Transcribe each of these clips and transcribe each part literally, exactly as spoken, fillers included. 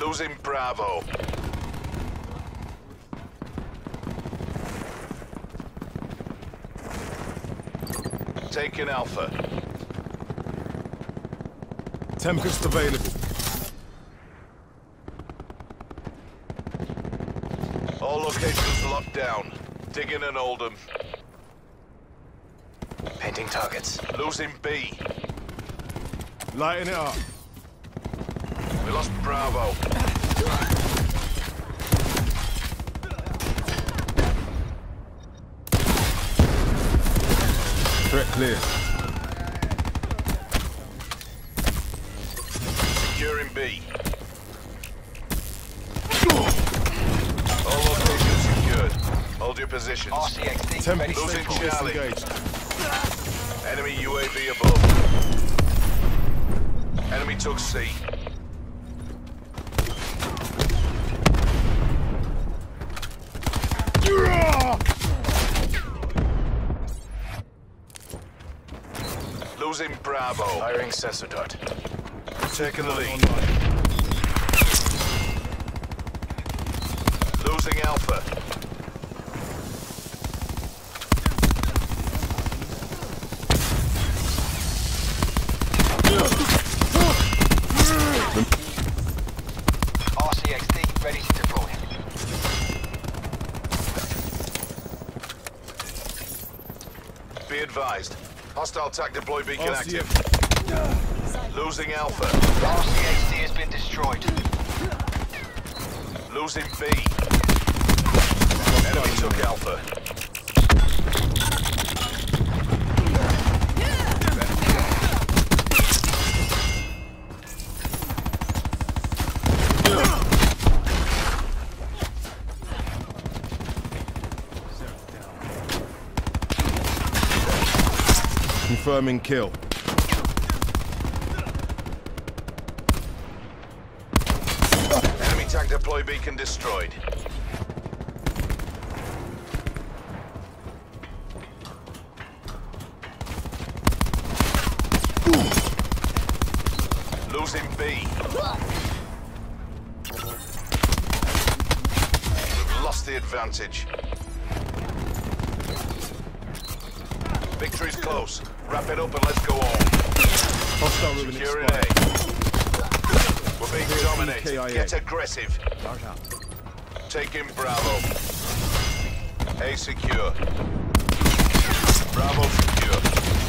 Losing Bravo. Taking Alpha. Tempest available. All locations locked down. Digging and hold them. Painting targets. Losing B. Lighting it up. We lost Bravo. Threat clear. Securing B. All locations secured. Hold your positions. R C X D ready Tempest to Losing deploy. Charlie. engaged. Enemy U A V above. Enemy took C. Losing Bravo. Firing sensor dart. Taking the lead. Losing Alpha. R C X D ready to deploy. Be advised. Hostile TAC deploy beacon R C X. active. Losing Alpha. R C X D has been destroyed. Losing B. Enemy took Alpha. Confirming kill. Enemy TAC deploy beacon destroyed. Losing B. We've lost the advantage. Victory's close. Wrap it up and let's go on. Hostile ruin Securing expired. A. We're being K I A. dominated. Get aggressive. Taking Bravo. A secure. Bravo secure.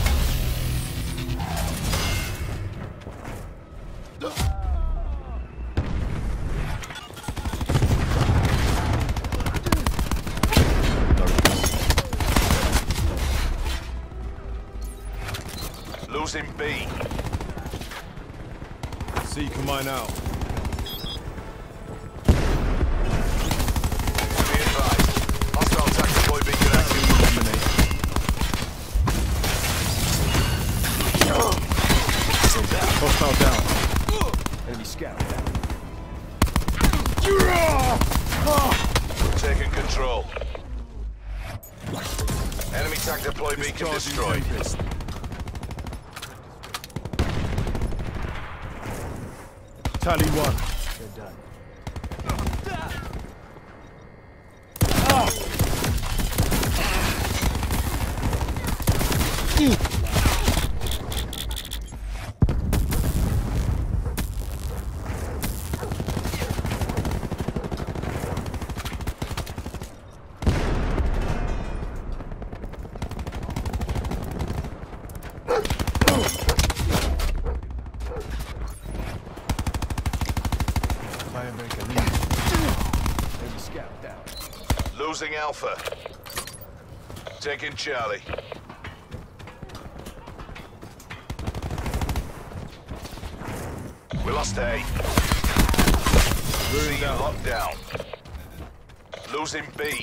Losing B. C can mine out. Be advised. Hostile TAC deploy beacon active. Eliminate. Hostile down. Enemy scout down. Taking control. Enemy TAC deploy beacon destroyed. Tempest. Tally one. They're done. Losing Alpha. Taking Charlie. We lost A. C locked down. Losing B.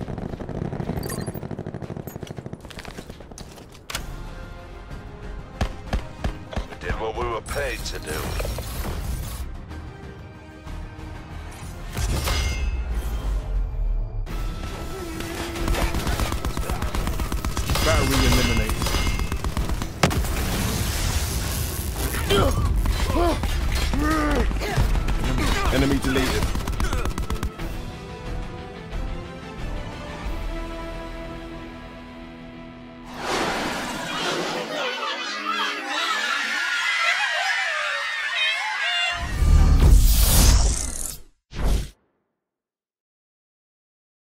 We did what we were paid to do. Battery eliminated. Enemy deleted.